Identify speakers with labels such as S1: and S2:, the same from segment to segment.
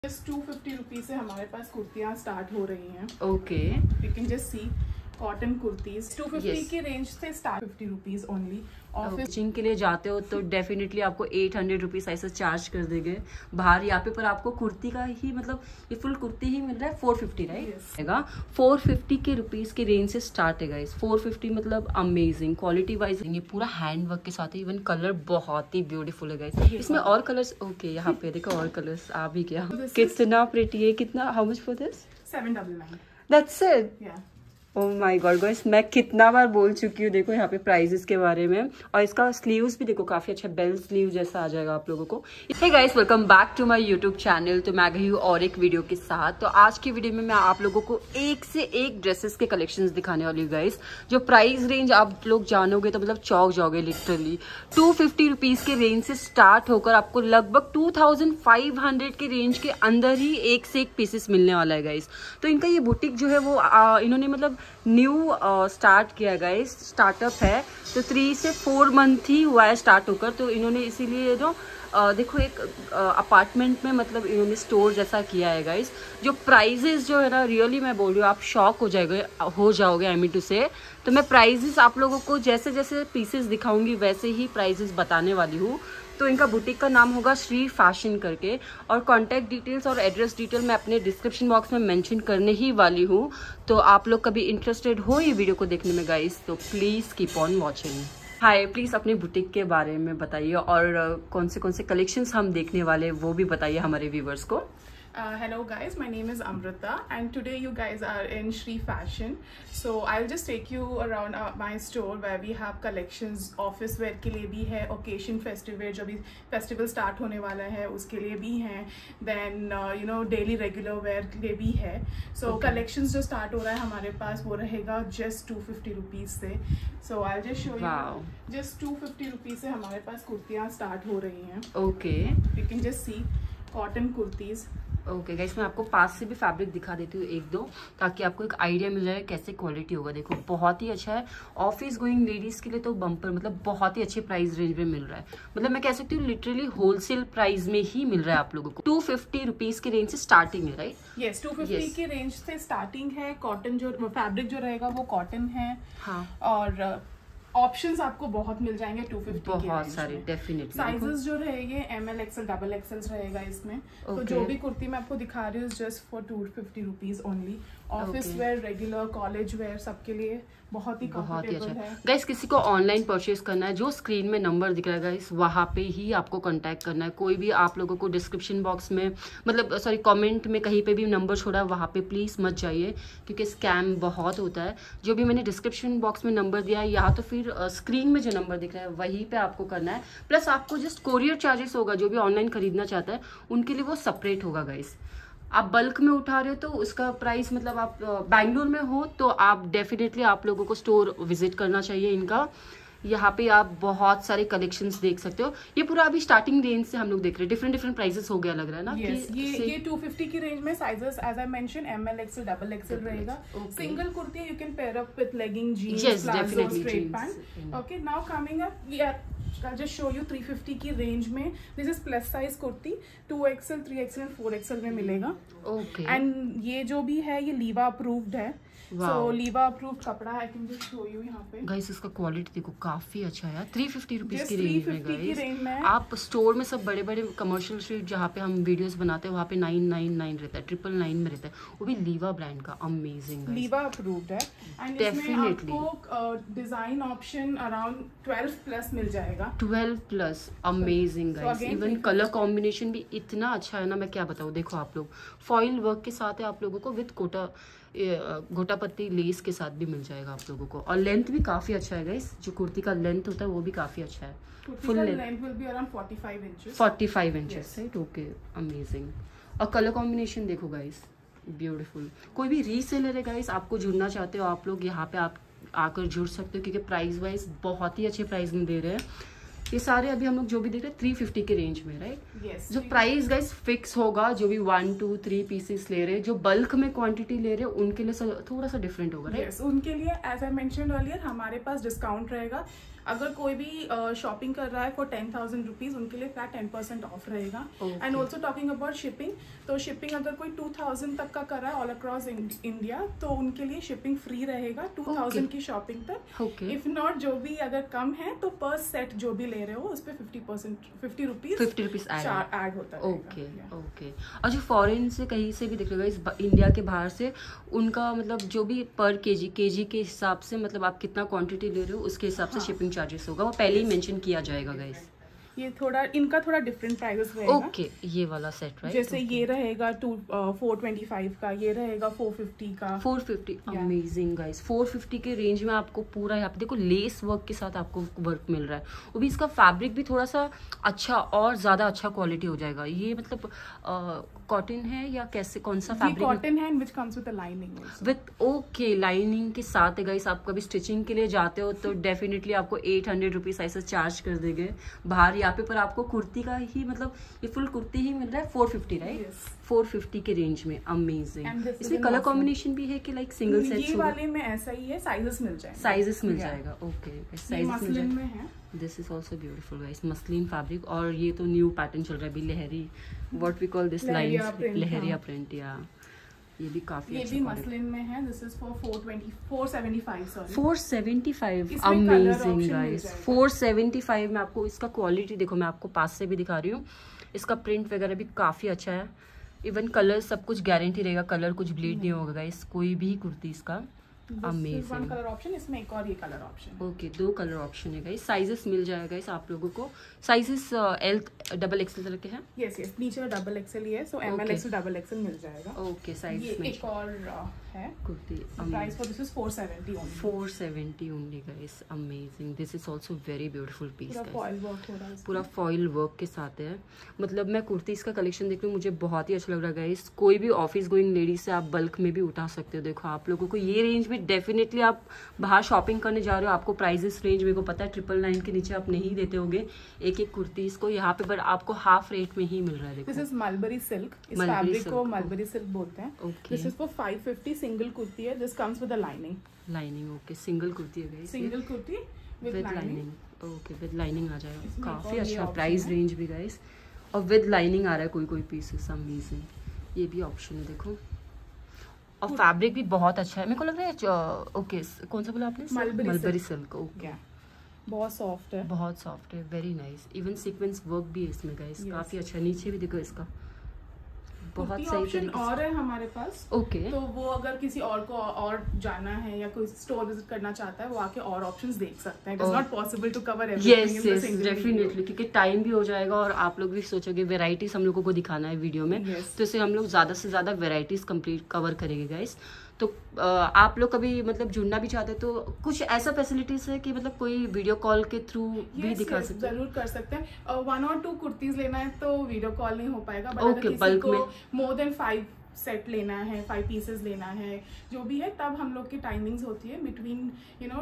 S1: Just 250 rupees से हमारे पास कुर्तियाँ स्टार्ट हो रही हैं।
S2: Okay,
S1: you can just see cotton kurtis 250 की रेंज से start 50 rupees only. Office
S2: stitching के लिए जाते हो तो डेफिनेटली आपको 800 रुपीज ऐसा चार्ज कर देंगे बाहर। यहाँ पे पर आपको कुर्ती का ही मतलब ये फुल कुर्ती ही मिल रहा है 450 राइट। 450 के रुपीज के रेंज से स्टार्ट है गाइस। 450 मतलब अमेजिंग क्वालिटी वाइज। ये पूरा हैंड वर्क के साथ है, इवन कलर बहुत ही ब्यूटीफुल है गाइस। इसमें और कलर्स ओके यहाँ पे देखो और कलर्स आ भी गया। कितना प्रिटी है, कितना how much for this?
S1: 799।
S2: That's it. Oh my god guys, मैं कितना बार बोल चुकी हूँ देखो यहाँ पे प्राइजेस के बारे में। और इसका स्लीव्स भी देखो काफी अच्छा बेल स्लीव जैसा आ जाएगा आप लोगों को। Hey guys, welcome back to my YouTube channel. तो मैं गई हूँ और एक वीडियो के साथ। तो आज की वीडियो में मैं आप लोगों को एक से एक ड्रेसेस के कलेक्शंस दिखाने वाली हूँ गाइस। जो प्राइस रेंज आप लोग जानोगे तो मतलब चौंक जाओगे लिटरली। 250 रुपीज के रेंज से स्टार्ट होकर आपको लगभग 2500 के रेंज के अंदर ही एक से एक पीसेस मिलने वाला है गाइस। तो इनका ये बुटीक जो है वो इन्होंने मतलब न्यू स्टार्ट किया गाइस, स्टार्टअप है। तो 3 से 4 मंथ ही हुआ है स्टार्ट होकर। तो इन्होंने इसीलिए जो देखो एक अपार्टमेंट में मतलब इन्होंने स्टोर जैसा किया है गाइस। जो प्राइजेस जो है ना रियली मैं बोल रही हूँ आप शॉक हो जाओगे आई मीन टू से। तो मैं प्राइजेस आप लोगों को जैसे जैसे पीसेस दिखाऊंगी वैसे ही प्राइजेस बताने वाली हूँ। तो इनका बुटीक का नाम होगा श्री फैशन करके। और कॉन्टैक्ट डिटेल्स और एड्रेस डिटेल मैं अपने डिस्क्रिप्शन बॉक्स में मेंशन करने ही वाली हूँ। तो आप लोग कभी इंटरेस्टेड हो ये वीडियो को देखने में गाइस तो please keep on watching. Hi, please अपने बुटीक के बारे में बताइए और कौन से कलेक्शंस हम देखने वाले वो भी बताइए हमारे व्यूवर्स को।
S1: Hello guys, my name is Amrita and today you guys are in Shri Fashion. So I'll just take you around my store where we have collections office wear के लिए भी है, occasion festive जो भी festival start होने वाला है उसके लिए भी हैं, then you know daily regular wear के लिए भी है। So collections जो start हो रहा है हमारे पास वो रहेगा just 250 रुपीज से। So I'll just show you just 250 rupees से हमारे पास कुर्तियाँ start हो रही हैं।
S2: Okay,
S1: you can just see cotton kurtis.
S2: Okay guys, मैं आपको पास से भी फैब्रिक दिखा देती हूँ एक दो ताकि आपको एक आइडिया मिल जाए कैसे क्वालिटी होगा। देखो बहुत ही अच्छा है। ऑफिस गोइंग लेडीज के लिए तो बम्पर मतलब बहुत ही अच्छे प्राइस रेंज में मिल रहा है। मतलब मैं कह सकती हूँ लिटरली होलसेल प्राइस में ही मिल रहा है आप लोगों को। 250 रुपीज के रेंज से स्टार्टिंग है राइट?
S1: यस, 250 की रेंज से स्टार्टिंग है। कॉटन जो फैब्रिक जो रहेगा वो कॉटन है। हाँ, और ऑप्शंस आपको बहुत मिल जाएंगे 250
S2: बहुत सारे डेफिनेटली।
S1: साइजेस जो रहेंगे ML XL डबल XL रहेगा इसमें। तो जो भी कुर्ती मैं आपको दिखा रही हूँ just for 250 rupees only. Office wear, regular, college wear सबके लिए बहुत ही अच्छा है
S2: गाइस। किसी को ऑनलाइन परचेज करना है जो स्क्रीन में नंबर दिख रहा है गाइस वहाँ पे ही आपको कांटेक्ट करना है। कोई भी आप लोगों को डिस्क्रिप्शन बॉक्स में मतलब सॉरी कमेंट में कहीं पे भी नंबर छोड़ा है वहाँ पे प्लीज मत जाइए क्योंकि स्कैम बहुत होता है। जो भी मैंने डिस्क्रिप्शन बॉक्स में नंबर दिया है या तो फिर स्क्रीन में जो नंबर दिख रहा है वहीं पे आपको करना है। प्लस आपको जस्ट कोरियर चार्जेस होगा, जो भी ऑनलाइन खरीदना चाहता है उनके लिए वो सेपरेट होगा गाइस। आप बल्क में उठा रहे हो तो उसका प्राइस मतलब आप बैंगलोर में हो तो आप डेफिनेटली आप लोगों को स्टोर विजिट करना चाहिए इनका। यहाँ पे आप बहुत सारे कलेक्शंस देख सकते हो। ये पूरा अभी स्टार्टिंग रेंज से हम लोग देख रहे हैं, डिफरेंट डिफरेंट प्राइसेस हो गया लग रहा है ना।
S1: ये 250 की रेंज में sizes as I mention ML XL double XL रहेगा। Single kurti you can pair up with legging, jeans, palazzo, straight pant. Okay, now coming up I'll just show you 350 की रेंज में। This is plus size kurti 2XL, 3XL and 4XL में मिलेगा।
S2: Okay,
S1: and ये जो भी है ये लीवा अप्रूव्ड है। सो लीवा अप्रूव्ड कपड़ा है। I can just show you यहाँ पे
S2: गाइस। इसका क्वालिटी देखो काफी अच्छा है। 350 रुपीज की रेंज में गाइस। आप स्टोर में सब बड़े बड़े कमर्शियल स्ट्रीट जहाँ पे हम वीडियोस बनाते हैं वहाँ पे 999 रहता है, 999 में रहता है, वो भी लीवा ब्रांड का। अमेजिंग
S1: लीवा अप्रूव्ड है। एंड डेफिनेटली आपको डिजाइन ऑप्शन अराउंड 12 प्लस मिल जाएगा।
S2: 12 plus amazing guys. Even colour combination भी इतना अच्छा है ना, मैं क्या बताऊँ। देखो आप लोग फॉइल वर्क के साथ है आप लोगों को विद गोटापत्ती लेस के साथ भी मिल जाएगा आप लोगों को। और लेंथ भी काफी अच्छा है गाइस। जो कुर्ती का लेंथ होता है वो भी काफी अच्छा है। Full length will be around 45 inches. 45 inches right? Okay, amazing. और कलर कॉम्बिनेशन देखो गाइस, ब्यूटीफुल। कोई भी रीसेलर है गाइस, आपको जुड़ना चाहते हो आप लोग यहाँ पे आप आकर जुड़ सकते हो क्योंकि प्राइस वाइज बहुत ही अच्छे प्राइस में दे रहे हैं। ये सारे अभी हम लोग जो भी देख रहे हैं 350 के रेंज में राइट?
S1: yes,
S2: जो प्राइस गाइस फिक्स होगा, जो भी 1 2 3 पीसेस ले रहे हैं, जो बल्क में क्वांटिटी ले रहे हैं उनके लिए थोड़ा सा डिफरेंट होगा राइट?
S1: yes, उनके लिए एज आई मेंशन्ड अर्लियर हमारे पास डिस्काउंट रहेगा। अगर कोई भी शॉपिंग कर रहा है फॉर 10,000 रुपीज, उनके लिए फ्लैट 10% ऑफ रहेगा। And also talking about shipping, तो शिपिंग अगर कोई 2,000 तक का कर रहा है ऑल अक्रॉस इंडिया, तो उनके लिए शिपिंग फ्री रहेगा 2,000 की शॉपिंग तक। इफ नॉट, जो भी अगर कम है तो पर सेट जो भी ले रहे हो उस पर 50 रुपीज ऐड होता है।
S2: ओके। और जो फॉरेन से कहीं से भी दिख रहा है, इस इंडिया के बाहर से, उनका मतलब जो भी पर केजी के हिसाब से, मतलब आप कितना क्वांटिटी ले रहे हो उसके हिसाब से शिपिंग चार्जेस होगा, वो पहले ही मेंशन किया जाएगा गाइस।
S1: ये थोड़ा इनका थोड़ा डिफरेंट प्राइसेस रहेगा।
S2: ओके, ये वाला सेट राइट।
S1: जैसे ये रहेगा 425 का, ये रहेगा 450 का।
S2: 450 अमेजिंग गाइस। 450 के रेंज में आपको पूरा यहाँ पे देखो लेस वर्क के साथ आपको वर्क मिल रहा है, वो भी इसका फैब्रिक भी थोड़ा सा अच्छा और ज्यादा अच्छा क्वालिटी हो जाएगा। ये मतलब कॉटन है या कैसे, कौन सा फैब्रिक?
S1: कॉटन है which comes with lining
S2: with okay lining के साथ है गाइस। आप कभी स्टिचिंग के लिए जाते हो तो डेफिनेटली आपको 800 रुपीज ऐसा चार्ज कर देंगे बाहर। यहाँ पे पर आपको कुर्ती का ही मतलब ये फुल कुर्ती ही मिल रहा है 450 राइट। 450 के रेंज में अमेजिंग। इसमें कलर कॉम्बिनेशन भी है कि लाइक सिंगल सेट?
S1: ये वाले में ऐसा ही है, साइजेस मिल
S2: जाएगा। ओके, साइजेस मिल जाएगा। This is also beautiful guys, muslin fabric. और ये तो न्यू पैटर्न चल रहा है अभी, लहरी, what we call this lines, lahariya print. या ये भी काफी
S1: ये भी मसलिन में है। This is for 475 sorry
S2: 475 amazing guys. 475 में आपको इसका क्वालिटी देखो, मैं आपको पास से भी दिखा रही हूँ। इसका प्रिंट वगैरह भी काफी अच्छा है, इवन कलर सब कुछ गारंटी रहेगा, कलर कुछ ब्लीड नहीं होगा गाइस कोई भी कुर्ती इसका। अमेजिंग
S1: कलर ऑप्शन, इसमें एक और ये colour option.
S2: Okay, 2 colour option है गाइस। साइजेस मिल जाएगा गाइस आप लोगों को। साइजेस एल डबल एक्सएल तरह के हैं।
S1: यस नीचे डबल एक्सएल ही है, so ML XL double XL मिल जाएगा।
S2: ओके, साइज
S1: ये एक और है
S2: kurti.
S1: Price for this is 470 only.
S2: 470 only guys, amazing. This is also very beautiful piece guys.
S1: Foil work हो रहा है,
S2: पूरा फॉइल वर्क के साथ है। मतलब मैं कुर्ती इसका कलेक्शन देख रही हूँ, मुझे बहुत ही अच्छा लग रहा है गाइस। कोई भी ऑफिस गोइंग लेडीज से आप बल्क में भी उठा सकते हो। देखो आप लोगों को ये रेंज में डेफिनेटली, आप बाहर शॉपिंग करने जा रहे हो, आपको प्राइजेस रेंज मेरे को पता है 999 के नीचे आप नहीं देते होंगे एक कुर्ती इसको, यहाँ पे बट आपको हाफ रेट में ही मिल रहा है। देखो
S1: दिस इज मलबरी सिल्क, इस फैब्रिक को मलबरी सिल्क बोलते हैं। This is for 550, single kurti है। This comes with a lining. Okay, single kurti है guys, single kurti with lining. Okay, with lining आ जाएगा, काफी अच्छा प्राइस रेंज भी गाइस। और विद लाइनिंग आ रहा है कोई पीसेस, अमेजिंग। ये भी ऑप्शन है देखो, और फैब्रिक भी बहुत अच्छा है। मेरे को लग रहा है ओके, कौन सा बोला आपने? Mulberry silk. ओके, बहुत सॉफ्ट है, very nice. Even sequins work भी है इसमें गाइस, काफी अच्छा। नीचे भी देखो इसका बहुत सही ऑप्शन और है हमारे पास।
S2: ओके,
S1: तो वो अगर किसी और को और जाना है या कोई स्टोर विजिट करना चाहता है, वो आके और ऑप्शंस देख सकते हैं। It is not possible to cover everything in the single
S2: definitely, क्योंकि टाइम भी हो जाएगा और आप लोग भी सोचोगे वेराइटीज हम लोगों को दिखाना है वीडियो में, तो इससे हम लोग ज्यादा से ज्यादा वेराइटीज कंप्लीट कवर करेंगे गाइस। तो आप लोग कभी मतलब जुड़ना भी चाहते हैं तो कुछ ऐसा फैसिलिटीज है कि मतलब कोई वीडियो कॉल के थ्रू भी दिखा सकते हैं?
S1: जरूर कर सकते हैं। 1 और 2 कुर्तीज लेना है तो वीडियो कॉल नहीं हो पाएगा, बट अगर किसी को मोर देन 5 सेट लेना है, 5 पीसेस लेना है, जो भी है, तब हम लोग की टाइमिंग्स होती है बिटवीन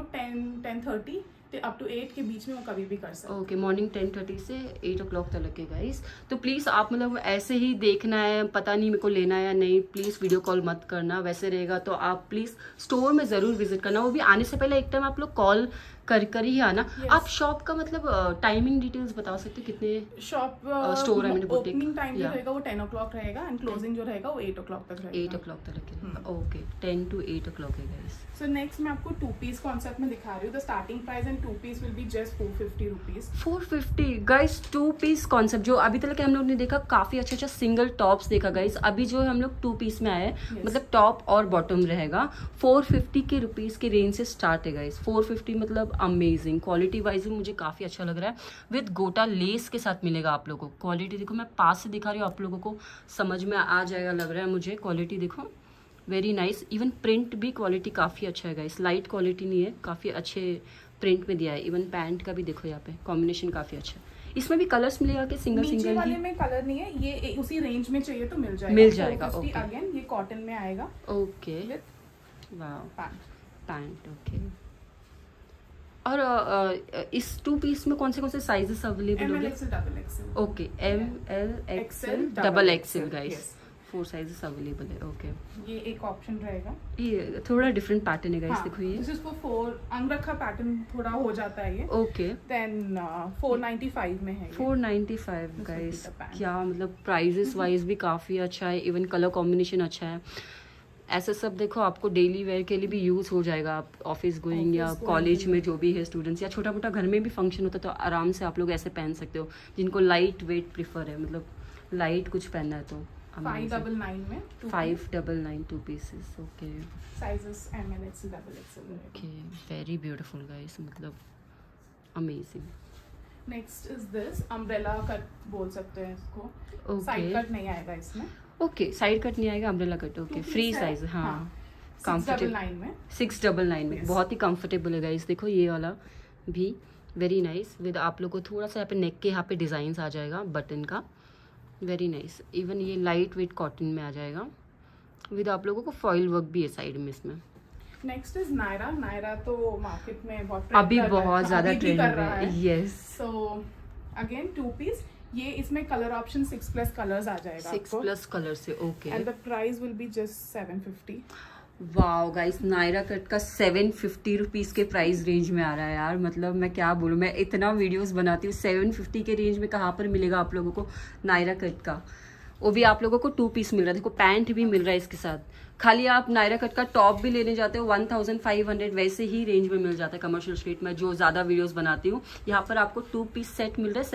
S1: 10:30 अप टू 8 के बीच में, वो कभी भी कर सकते हैं।
S2: ओके, मॉर्निंग 10:30 से 8 o'clock तक के गाइस। तो प्लीज आप मतलब ऐसे ही देखना है, पता नहीं मेरे को लेना है या नहीं, प्लीज वीडियो कॉल मत करना। वैसे रहेगा तो आप प्लीज स्टोर में जरूर विजिट करना, वो भी आने से पहले एक टाइम आप लोग कॉल कर ही आना। आप शॉप का मतलब टाइमिंग डिटेल्स बता सकते, कितने
S1: शॉप
S2: स्टोर है?
S1: ओपनिंग टाइम जो रहेगा वो 10 o'clock रहेगा एंड क्लोजिंग जो रहेगा वो 8 o'clock तक रहेगा।
S2: 8 o'clock तक। ओके, 10 to 8 o'clock है गाइस।
S1: सो नेक्स्ट मैं आपको 2 पीस कॉन्सेप्ट में दिखा रही हूँ। The starting price and 2 piece will be just 450 rupees.
S2: 450 guys, 2 piece concept जो अभी तक हम लोग ने देखा, काफी अच्छा सिंगल टॉप्स देखा गाइस। अभी जो हम लोग 2 पीस में आए, मतलब टॉप और बॉटम रहेगा। 450 के रुपीज के रेंज से स्टार्ट है गाइस। 450 मतलब अमेजिंग। क्वालिटी वाइज भी मुझे काफी अच्छा लग रहा है, विद गोटा लेस के साथ मिलेगा आप लोगों को। क्वालिटी देखो, मैं पास से दिखा रही हूँ, आप लोगों को समझ में आ जाएगा लग रहा है मुझे। क्वालिटी देखो, वेरी नाइस। इवन प्रिंट भी क्वालिटी काफी अच्छा है गाइस, लाइट क्वालिटी नहीं है, काफी अच्छे प्रिंट में दिया है। इवन पैंट का भी देखो, यहाँ पे कॉम्बिनेशन काफी अच्छा है। इसमें भी कलर्स मिलेगा कि सिंगल
S1: वाले में कलर नहीं है, ये उसी रेंज में चाहिए तो मिल जाएगा। ओके, अगेन ये कॉटन में आएगा। Okay, wow, pant. ओके, और इस 2 पीस में कौन से साइजेस अवेलेबल होंगे? ML XL double XL.
S2: Okay, ML XL double XL guys. 4 sizes available है। ओके,
S1: ये एक ऑप्शन रहेगा।
S2: ये थोड़ा डिफरेंट पैटर्न है गाइस, देखो ये
S1: this is for 4 angrakha pattern, थोड़ा हो जाता है ये।
S2: ओके,
S1: देन 495 में है।
S2: 495 गाइस, क्या मतलब प्राइजेस वाइज भी काफी अच्छा है, इवन कलर कॉम्बिनेशन अच्छा है। ऐसा सब देखो आपको डेली वेयर के लिए भी यूज हो जाएगा। आप ऑफिस गोइंग या कॉलेज में जो भी है स्टूडेंट्स, या छोटा मोटा घर में भी फंक्शन होता है तो आराम से आप लोग ऐसे पहन सकते हो। जिनको लाइट वेट प्रीफर है, मतलब लाइट कुछ पहनना है तो
S1: 599 में
S2: 599 2 pieces. Okay,
S1: sizes ML XL XXL।
S2: Okay, very beautiful guys, मतलब amazing.
S1: Next is this umbrella cut बोल सकते हैं इसको।
S2: Okay.
S1: साइड कट नहीं आएगा इसमें।
S2: ओके, साइड कट नहीं आएगा, umbrella cut. Okay, free size. हाँ,
S1: 699 में
S2: 699 में
S1: yes.
S2: बहुत ही कंफर्टेबल है गाइस। देखो ये वाला भी वेरी नाइस, विद आप लोग को थोड़ा सा यहाँ पे नेक के यहाँ पे डिजाइन आ जाएगा बटन का, वेरी नाइस। इवन ये लाइट वेट कॉटन में आ जाएगा, विद आप लोगों को फॉइल वर्क भी है साइड में इसमें।
S1: Next is Naira. नायरा तो मार्केट में बहुत
S2: अभी बहुत ज्यादा ट्रेंड है। Yes,
S1: so again 2 piece. ये इसमें कलर ऑप्शन 6+ कलर्स आ जाएगा।
S2: 6+ कलर से। Okay,
S1: and the price will be just 750।
S2: Wow guys, Naira cut का 750 रुपीज के प्राइस रेंज में आ रहा है यार। मतलब मैं क्या बोलूँ, मैं इतना वीडियोस बनाती हूँ, 750 के रेंज में कहाँ पर मिलेगा आप लोगों को नायरा कट का। वो भी आप लोगों को 2 पीस मिल रहा है। देखो पैंट भी मिल रहा है इसके साथ। खाली आप नायरा कट का टॉप भी लेने जाते हो 1500 वैसे ही रेंज में मिल जाता है। कमर्शियल स्ट्रीट में जो ज्यादा वीडियोस बनाती हूँ, यहाँ पर आपको 2 पीस सेट मिल रहा है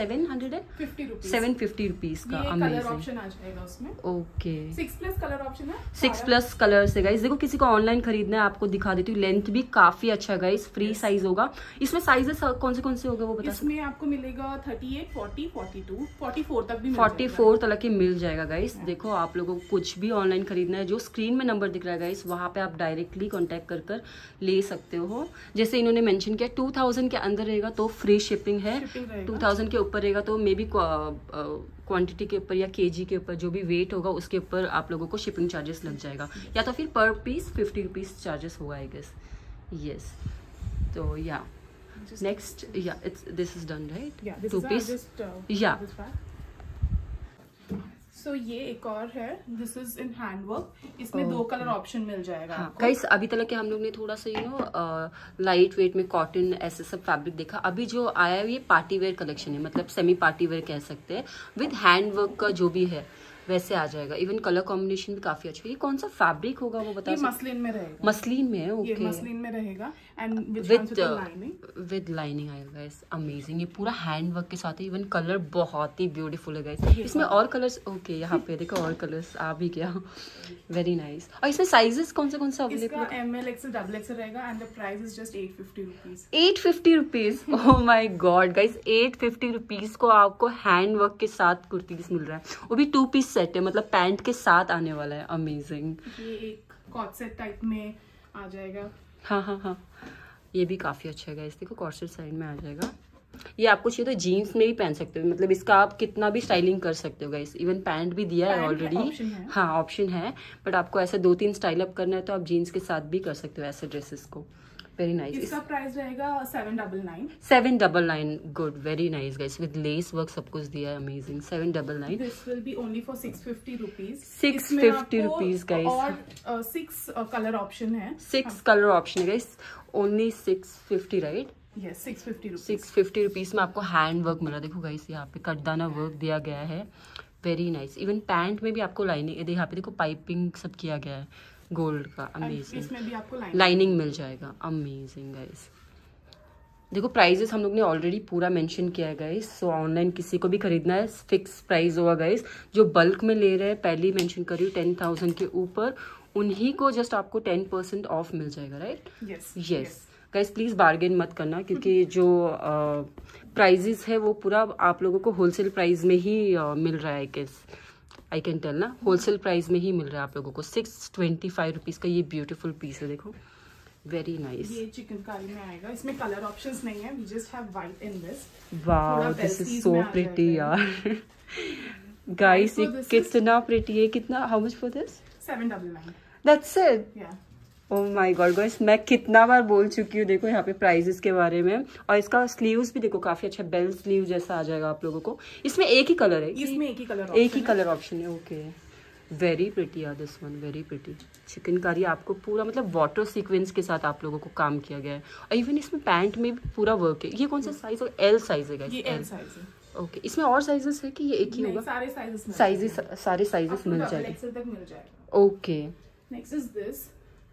S2: 750 रुपीज का।
S1: कलर ऑप्शन आ जाएगा उसमें।
S2: ओके,
S1: 6+ कलर ऑप्शन है।
S2: 6+ कलर्स है गाइस। देखो किसी को ऑनलाइन खरीदना है, आपको दिखा देती हूँ। लेंथ भी काफी अच्छा गाइस, फ्री साइज होगा। इसमें साइजेस कौन से होगा वो बता सकते?
S1: इसमें आपको मिलेगा 38, 40, 42, 44 तक भी
S2: 44 तक के मिल जाएगा गाइस। देखो आप लोगों को कुछ भी ऑनलाइन खरीदना है, जो स्क्रीन में नंबर दिख रहा है गाइस, वहां पे आप डायरेक्टली कांटेक्ट कर ले सकते हो। जैसे इन्होंने मेंशन किया 2000 के अंदर रहेगा तो फ्री शिपिंग है। 2000 के ऊपर रहेगा तो मे बी क्वांटिटी के ऊपर या केजी के ऊपर जो भी वेट होगा उसके ऊपर आप लोगों को शिपिंग चार्जेस लग जाएगा, या तो फिर पर पीस 50 रुपीज चार्जेस होगा आई गेस। यस, तो या नेक्स्ट, या it's this is done right, 2 piece. या
S1: सो ये एक और है, दिस इज इन हैंडवर्क। इसमें 2 कलर ऑप्शन मिल जाएगा।
S2: हाँ गाइस, अभी तक के हम लोग ने थोड़ा सा लाइट वेट में कॉटन ऐसे सब फैब्रिक देखा। अभी जो आया है ये पार्टी वेयर कलेक्शन है, मतलब सेमी पार्टी वेयर कह सकते हैं, विद हैंडवर्क का जो भी है वैसे आ जाएगा। इवन कलर कॉम्बिनेशन भी काफी अच्छा है। ये कौन सा फैब्रिक होगा वो बता सकते?
S1: मसलिन में रहेगा।
S2: मसलिन में है। ओके,
S1: ये मसलिन में रहेगा एंड
S2: विद लाइनिंग आएगा गाइस। अमेजिंग, ये पूरा हैंड वर्क के साथ है। इवन कलर बहुत ही ब्यूटीफुल है गाइस। इसमें और कलर्स, ओके यहाँ पे देखो और कलर्स आ भी गया, वेरी नाइस। और इसमें साइजेस कौन सा अवेलेबल है?
S1: ML XL XXL रहेगा and the price is just 850 rupees.
S2: 850 rupees, oh my god guys, 850 rupees को आपको हैंड वर्क के साथ कुर्तीज मिल रहा है, वो भी 2 पीस सेट है, मतलब पैंट के साथ आने वाला है। अमेजिंग,
S1: ये एक कॉट सेट टाइप में आ जाएगा।
S2: हाँ, ये भी काफी अच्छा है गाइस। देखो कॉर्सेट साइड में आ जाएगा। ये आपको चाहिए तो जीन्स में भी पहन सकते हो, मतलब इसका आप कितना भी स्टाइलिंग कर सकते हो गाइस। इवन पैंट भी दिया है ऑलरेडी। हाँ ऑप्शन है, बट आपको ऐसे 2-3 स्टाइल अप करना है तो आप जीन्स के साथ भी कर सकते हो ऐसे ड्रेसेस को। Very nice.
S1: इसका प्राइस रहेगा 799।
S2: 799, good, very nice guys, with less work सब कुछ दिया है। Amazing, 799।
S1: This will be only for 650 rupees.
S2: 650 rupees guys.
S1: और 6 कलर ऑप्शन है।
S2: 6 कलर ऑप्शन है guys, only 650 right?
S1: Yes, 650 rupees.
S2: 650 rupees में आपको हैंड वर्क मिला। देखो गाइस यहाँ पे कटदाना वर्क दिया गया है, वेरी नाइस। इवन पैंट में भी आपको लाइनिंग, यहाँ पे देखो पाइपिंग सब किया गया है गोल्ड का। अमेजिंग,
S1: इसमें भी आपको
S2: लाइनिंग मिल जाएगा। Amazing guys. देखो प्राइजेस हम लोग ने ऑलरेडी पूरा मेंशन किया है गाइस, सो ऑनलाइन किसी को भी खरीदना है फिक्स प्राइस होगा गाइस। जो बल्क में ले रहे हैं, पहले ही मेंशन करी 10,000 के ऊपर, उन्हीं को जस्ट आपको 10% ऑफ मिल जाएगा right? Yes guys, please bargain मत करना, क्योंकि जो प्राइजेस है वो पूरा आप लोगों को होलसेल प्राइस में ही मिल रहा है। आई कैन टेल ना, होलसेल प्राइस में ही मिल रहा है आप लोगों को। 625 रुपीज का ये ब्यूटीफुल पीस है, देखो वेरी नाइस।
S1: ये चिकनकारी में आएगा, इसमें कलर ऑप्शंस नहीं है, we just have white in this.
S2: Wow, this is so pretty यार गाइस, ये कितना प्रिटी है। कितना, how much for this?
S1: 799।
S2: That's it. Oh my god guys, मैं कितना बार बोल चुकी हूँ देखो यहाँ पे प्राइजेस के बारे में। और इसका स्लीव्स भी देखो काफी अच्छा बेल स्लीव जैसा आ जाएगा आप लोगों को। इसमें एक ही कलर है?
S1: इसमें एक ही कलर
S2: ऑप्शन है। ओके, वेरी प्रिटी यार this one, very pretty. Chikankari आपको पूरा मतलब वाटर सीक्वेंस के साथ आप लोगों को काम किया गया है। और इवन इसमें पैंट में भी पूरा वर्क है। ये कौन सा साइज है? एल साइज है गाइस।
S1: ये एल साइज है।
S2: ओके, इसमें और साइजेस है कि ये एक ही होगा?
S1: सारे साइजेस
S2: सारे साइजेस मिल जाएंगे।
S1: एक्सेल तक मिल जाएगा।
S2: Okay,
S1: next is this.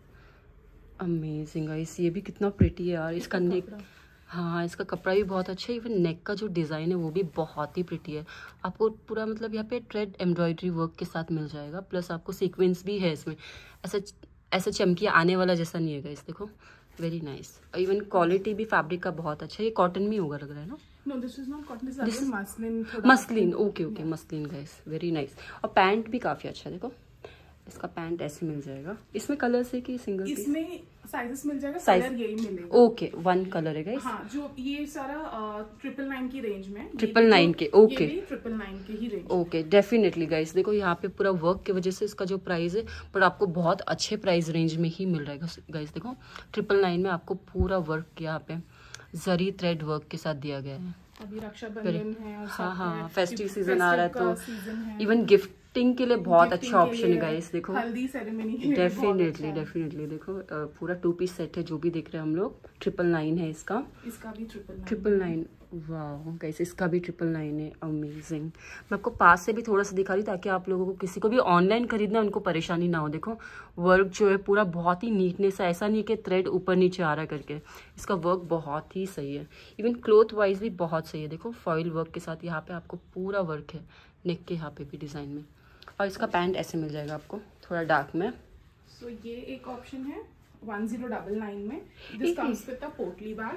S2: Amazing guys, ये भी कितना प्रिटी है यार। इसका नेक, हाँ इसका कपड़ा भी बहुत अच्छा है। इवन नेक का जो डिज़ाइन है वो भी बहुत ही प्रिटी है। आपको पूरा मतलब यहाँ पे थ्रेड एम्ब्रॉयडरी वर्क के साथ मिल जाएगा, प्लस आपको सीक्वेंस भी है इसमें। ऐसा चमकी आने वाला जैसा नहीं है गाइस, देखो वेरी नाइस। और इवन क्वालिटी भी फैब्रिक का बहुत अच्छा है। ये कॉटन में होगा लग रहा है ना?
S1: No, this is not cotton. This is muslin.
S2: Muslin, okay okay, muslin guys, very nice. और पैंट भी काफी अच्छा है, देखो इसका पैंट ऐसे मिल जाएगा। इसमें कलर्स है कि सिंगल पीस? इसमें
S1: साइजेस मिल जाएगा, कलर यही मिलेगा।
S2: ओके, वन कलर है गाइस।
S1: हाँ, जो ये सारा 999 की रेंज में।
S2: 999 के, ओके,
S1: 999 के ही रेंज।
S2: Okay, definitely guys. देखो यहाँ पे पूरा वर्क की वजह से इसका जो प्राइस है, बट आपको बहुत अच्छे प्राइस रेंज में ही मिल रहा है गाइस। देखो 999 में आपको पूरा वर्क यहाँ पे जरी थ्रेड वर्क के साथ दिया गया है।
S1: अभी रक्षाबंधन है और
S2: हाँ, फेस्टिव सीजन आ रहा है, तो इवन गिफ्टिंग के लिए बहुत अच्छा ऑप्शन है गाइस। देखो
S1: हल्दी सेरेमनी के लिए
S2: डेफिनेटली देखो पूरा 2 पीस सेट है जो भी देख रहे हैं हम लोग। 999 है इसका भी 999। वाह गाइस, इसका भी 999 है। अमेजिंग। मैं आपको पास से भी थोड़ा सा दिखा रही ताकि आप लोगों को किसी को भी ऑनलाइन खरीदना उनको परेशानी ना हो। देखो वर्क जो है पूरा बहुत ही नीटनेस है, ऐसा नहीं कि थ्रेड ऊपर नीचे आ रहा करके। इसका वर्क बहुत ही सही है। इवन क्लोथ वाइज भी बहुत सही है। देखो फॉइल वर्क के साथ यहाँ पे आपको पूरा वर्क है, नेक के यहाँ पे भी डिजाइन में। और इसका पैंट ऐसे मिल जाएगा आपको थोड़ा डार्क में।
S1: सो ये एक ऑप्शन है 1099 में। This comes with a potli bag.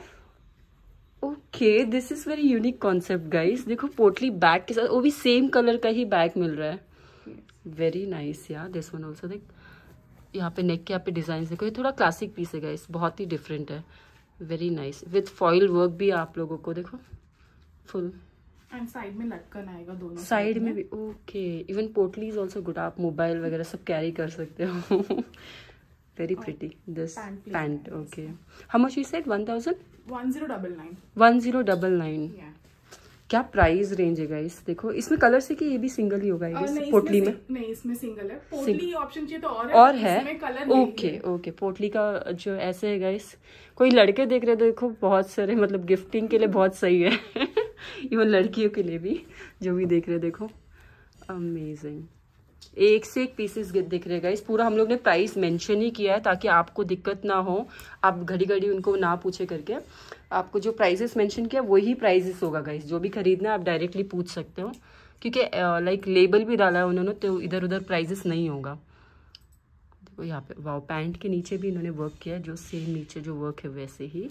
S2: Okay, this is very unique concept guys. देखो पोटली बैग के साथ, वो भी सेम कलर का ही बैग मिल रहा है। वेरी नाइस यार दिस वन ऑल्सो। देख यहाँ पे नेक के यहाँ पे डिजाइन देखो, ये थोड़ा क्लासिक पीस है गाइस, बहुत ही डिफरेंट है। Very nice with foil work भी आप लोगों को देखो फुल।
S1: एंड साइड में लटकन आएगा दोनों
S2: साइड में भी। Okay, even potli is also good. आप मोबाइल वगैरह सब कैरी कर सकते हो। Very pretty this pant. Okay, how much you said?
S1: 1099।
S2: 1099। क्या प्राइस रेंज है गाइस? देखो इसमें कलर से कि ये भी सिंगल ही होगा पोटली में?
S1: नहीं, इसमें सिंगल है। पोटली ऑप्शन चाहिए तो और है। इसमें कलर
S2: ओके, पोटली का जो ऐसे है गाइस। कोई लड़के देख रहे देखो बहुत सारे, मतलब गिफ्टिंग के लिए बहुत सही है। इवन लड़कियों के लिए भी जो भी देख रहे देखो अमेजिंग। एक से एक पीसेस दिख रहे गाइस। पूरा हम लोग ने प्राइस मेंशन ही किया है ताकि आपको दिक्कत ना हो, आप घड़ी घड़ी उनको ना पूछे करके। आपको जो प्राइसेस मेंशन किया वही प्राइसेस होगा गाइस। जो भी खरीदना है आप डायरेक्टली पूछ सकते हो, क्योंकि लाइक लेबल भी डाला है उन्होंने, तो इधर उधर प्राइसेस नहीं होगा। देखो यहाँ पे वाव, पैंट के नीचे भी इन्होंने वर्क किया है, जो सेम नीचे जो वर्क है वैसे ही।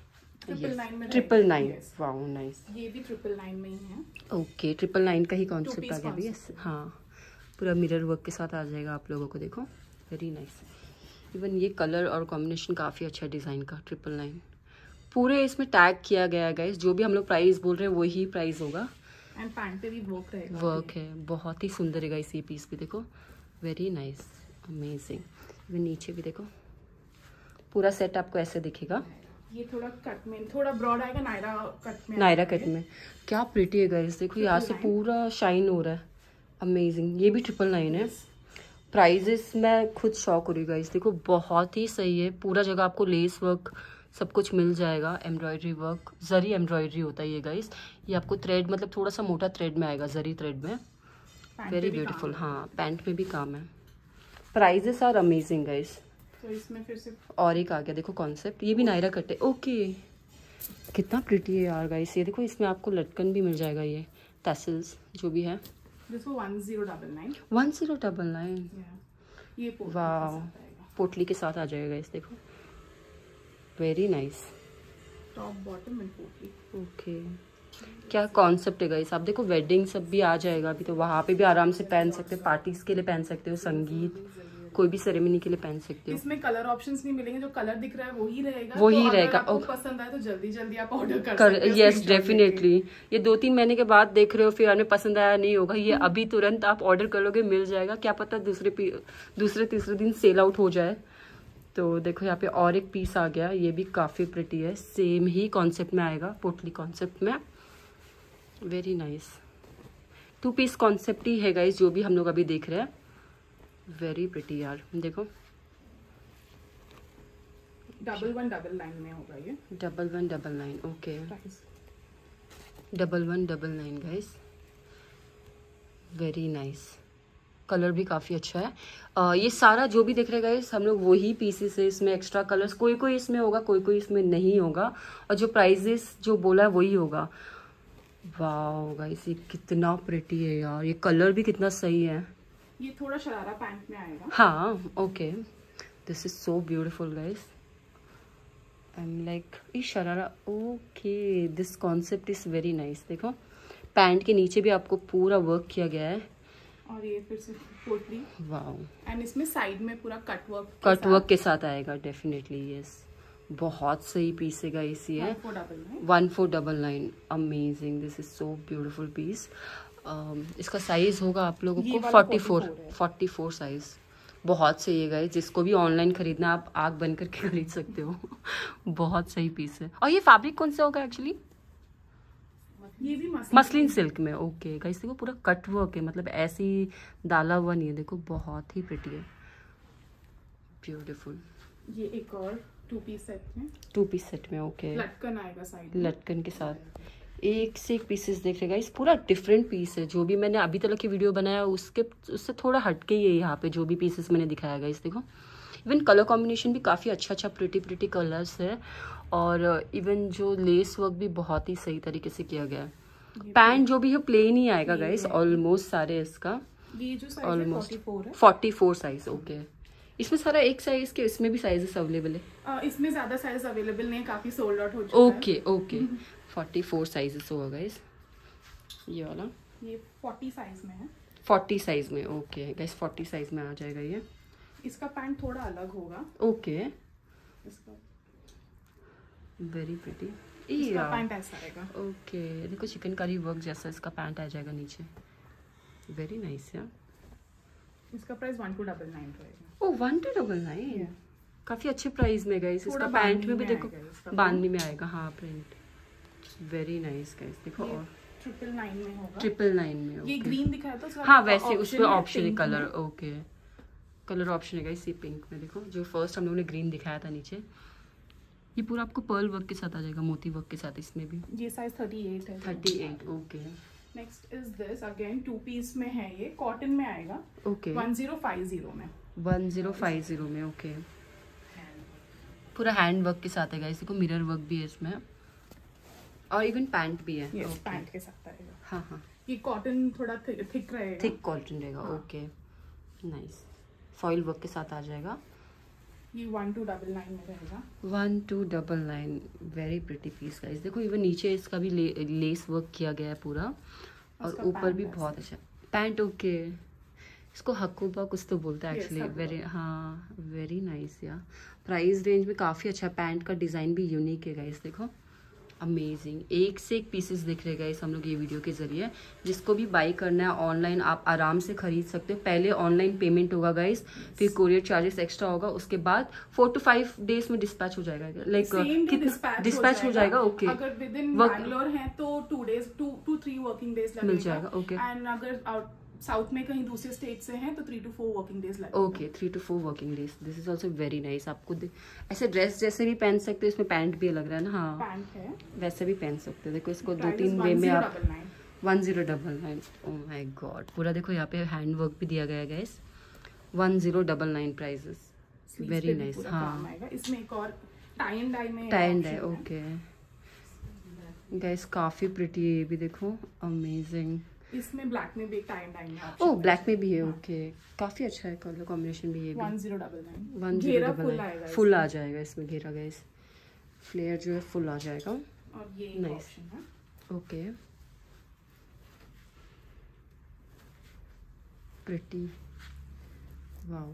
S2: 999। वाव नाइस।
S1: ये भी 999 में ही है।
S2: ओके, 999 का ही कॉन्सेप्ट आ गया भी। हाँ, पूरा मिरर वर्क के साथ आ जाएगा आप लोगों को। देखो वेरी नाइस। इवन ये कलर और कॉम्बिनेशन काफ़ी अच्छा डिज़ाइन का। 999 पूरे इसमें टैग किया गया है गाइस। जो भी हम लोग प्राइस बोल रहे हैं वही प्राइस होगा।
S1: एंड पैंट पे भी वर्क रहेगा।
S2: वर्क है, बहुत ही सुंदर है गाइस ये पीस भी। देखो वेरी नाइस, अमेजिंग। इवन नीचे भी देखो पूरा सेट आपको ऐसे दिखेगा।
S1: ये थोड़ा कट में, थोड़ा ब्रॉड आएगा,
S2: नायरा कट में। क्या प्रिटी है गाइस। देखो यहाँ से पूरा शाइन हो रहा है। अमेजिंग। ये भी 999 है। प्राइजेस मैं खुद शॉक हो रही गाइस। देखो बहुत ही सही है। पूरा जगह आपको लेस वर्क सब कुछ मिल जाएगा। एम्ब्रॉयडरी वर्क, जरी एम्ब्रॉयडरी होता है ये गाइस। ये आपको थ्रेड मतलब थोड़ा सा मोटा थ्रेड में आएगा, जरी थ्रेड में। Very beautiful. हाँ, पैंट में भी काम है। Prices are amazing guys.
S1: तो इसमें फिर से
S2: और एक आ गया देखो कॉन्सेप्ट। ये भी नायरा कट है। ओके, कितना प्रिटी है यार गाइस। ये देखो इसमें आपको लटकन भी मिल जाएगा, ये टैसल्स जो भी है।
S1: 1099।
S2: 1099।
S1: ये
S2: वाह, पोटली के साथ आ जाएगा इस। देखो very nice.
S1: Top bottom and potli.
S2: Okay, क्या कॉन्सेप्ट है गाइस। आप देखो वेडिंग सब भी आ जाएगा अभी, तो वहाँ पे भी आराम से पहन सकते हो। पार्टीज के लिए पहन सकते हो, संगीत कोई भी सेरेमनी के लिए पहन सकते हो।
S1: इसमें कलर ऑप्शंस नहीं मिलेंगे, जो कलर दिख रहा है वही रहेगा।
S2: रहेगा।
S1: आपको पसंद आए तो जल्दी जल्दी आप ऑर्डर कर सकते हो।
S2: Yes definitely. ये 2-3 महीने के बाद देख रहे हो, फिर हमें पसंद आया नहीं होगा, ये अभी तुरंत आप ऑर्डर कर लोगे, मिल जाएगा। क्या पता दूसरे तीसरे दिन सेल आउट हो जाए। तो देखो यहाँ पे और एक पीस आ गया। ये भी काफी प्रिटी है, सेम ही कॉन्सेप्ट में आएगा, पोटली कॉन्सेप्ट में। Very nice. 2 पीस कॉन्सेप्ट ही है गाइस जो भी हम लोग अभी देख रहे हैं। वेरी प्रिटी यार, देखो
S1: 1199 में होगा ये।
S2: 1199 okay, 1199 guys, very nice. Colour भी काफ़ी अच्छा है। ये सारा जो भी दिख रहा है गाइस, हम लोग वही पीसेस है, इसमें एक्स्ट्रा कलर्स कोई कोई इसमें होगा, कोई कोई इसमें नहीं होगा, और जो प्राइजेस जो बोला है वही होगा। वाओ गाइस, ये कितना प्रिटी है यार, ये कलर भी कितना सही है।
S1: ये थोड़ा शरारा पैंट में आएगा।
S2: हाँ okay, this is so beautiful guys, I am like ये sharara. Okay, this concept is very nice. देखो पैंट के नीचे भी आपको पूरा वर्क किया गया है,
S1: और ये फिर से पोटली।
S2: वाओ,
S1: एंड इसमें साइड में पूरा कट वर्क
S2: के साथ आएगा डेफिनेटली। यस, बहुत सही पीस है गाइस ये। 1499 amazing, this is so beautiful piece. इसका साइज होगा आप लोगों को 44 साइज, बहुत सही है गाइस। जिसको भी ऑनलाइन खरीदना आप आग बंद करके खरीद सकते हो। बहुत सही पीस है। और ये फैब्रिक कौन सा होगा एक्चुअली?
S1: ये भी
S2: मसलिन सिल्क में। ओके गाइस, देखो पूरा कट वर्क है, मतलब ऐसे ही डाला हुआ नहीं है। देखो बहुत ही प्रिटी है, ब्यूटीफुल।
S1: ये एक और 2 पीस सेट में
S2: ओके,
S1: लटकन आएगा साइड,
S2: लटकन के साथ। एक से एक पीसेस देख रहे गाइस, पूरा डिफरेंट पीस है। जो भी मैंने अभी तक की वीडियो बनाया उससे थोड़ा हटके ही है यहाँ पे जो भी पीसेस मैंने दिखाया गाइस। देखो इवन कलर कॉम्बिनेशन भी काफ़ी अच्छा प्रिटी कलर्स है, और इवन जो लेस वर्क भी बहुत ही सही तरीके से किया गया है। पैंट जो भी है प्लेन ही आएगा गाइस, ऑलमोस्ट सारे इसका।
S1: ये जो साइज है 44 है।
S2: 44 साइज ओके। इसमें सारा एक साइज के, इसमें भी साइजेस अवेलेबल है?
S1: इसमें ज्यादा साइज अवेलेबल नहीं है, काफी सोल्ड आउट हो चुका है।
S2: ओके 44 साइजेस होगा गाइस। ये वाला
S1: ये 40 साइज में है।
S2: 40 साइज में ओके गाइस, 40 साइज में आ जाएगा ये।
S1: इसका पैंट थोड़ा अलग होगा।
S2: ओके,
S1: इसका
S2: वेरी प्रिटी।
S1: इसका पैंट ऐसा आएगा।
S2: ओके, देखो चिकनकारी वर्क जैसा इसका पैंट आ जाएगा नीचे, वेरी नाइस यार।
S1: इसका प्राइस 1299 रहेगा।
S2: ओ 1299, काफी अच्छे प्राइस में गाइस। इसका पैंट में भी देखो बांधनी में आएगा। हाँ प्रिंट, वेरी नाइस गाइस। देखो और
S1: 999 में होगा।
S2: 999 में ओके।
S1: ये ग्रीन दिखाया था,
S2: हाँ वैसे उस पे ऑप्शन है कलर। ओके, कलर ऑप्शन है गाइस। ये पिंक में देखो, जो फर्स्ट हम लोगों ने ग्रीन दिखाया था नीचे, ये पूरा आपको पर्ल वर्क के साथ आ जाएगा, मोती वर्क के साथ। इसमें भी
S1: ये साइज 38 है।
S2: 38 okay.
S1: Next is this, again 2 piece में है, ये कॉटन में आएगा।
S2: ओके
S1: 1050 में।
S2: 1050 में ओके। पूरा हैंड वर्क के साथ है गाइस। देखो मिरर वर्क भी है इसमें, और इवन पैंट भी है।
S1: यस, पैंट के साथ आएगा।
S2: हाँ
S1: ये कॉटन थोड़ा थिक रहेगा।
S2: थिक कॉटन रहेगा ओके, नाइस। फॉइल वर्क के साथ आ जाएगा।
S1: ये 1299 में रहेगा।
S2: 1299, वेरी प्रिटी पीस गाइस। देखो इवन नीचे इसका भी लेस वर्क किया गया है पूरा, और ऊपर भी बहुत अच्छा पैंट। ओके, इसको हक्कूबा कुछ तो बोलता है एक्चुअली। वेरी हाँ, वेरी नाइस यार। प्राइस रेंज में काफ़ी अच्छा, पैंट का डिज़ाइन भी यूनिक है गाइस। देखो अमेजिंग, एक से एक पीसेस दिख रहे गाइस हम लोग ये वीडियो के जरिए। जिसको भी बाई करना है ऑनलाइन आप आराम से खरीद सकते हो। पहले ऑनलाइन पेमेंट होगा गाइस, फिर कोरियर चार्जेस एक्स्ट्रा होगा, उसके बाद 4 to 5 डेज में डिस्पैच हो जाएगा। लाइक डिस्पैच हो जाएगा ओके।
S1: अगर विद इन बैंगलोर है तो 2 3 वर्किंग डेज लगेगा,
S2: मिल जाएगा ओके।
S1: एंड अगर साउथ में कहीं दूसरे स्टेट से हैं तो 3 to 4 वर्किंग डेज लगेगा।
S2: Okay 3 to 4 working days. This is also very nice. आपको ऐसे ड्रेस जैसे भी पहन सकते हो, इसमें पैंट भी लग रहा है ना। हाँ
S1: पैंट है,
S2: वैसे भी पहन सकते हो। देखो इसको 2-3 वे में आप 1099। ओह माय गॉड, पूरा देखो यहाँ पे हैंड वर्क भी दिया गया है गाइस। 1099 prices, very nice. हाँ
S1: इसमें एक और tie and dye
S2: okay guys, काफी प्रिटी है ये भी। देखो अमेजिंग।
S1: इसमें ब्लैक में भी टाई एंड डाई है।
S2: ओह ब्लैक में भी है ओके। काफी अच्छा है कलर कॉम्बिनेशन भी। ये भी
S1: 1099
S2: 1099 फुल आ जाएगा इसमें घेरा गाइस। फ्लेयर जो है फुल आ जाएगा,
S1: और ये
S2: नाइस ओके। Pretty, wow.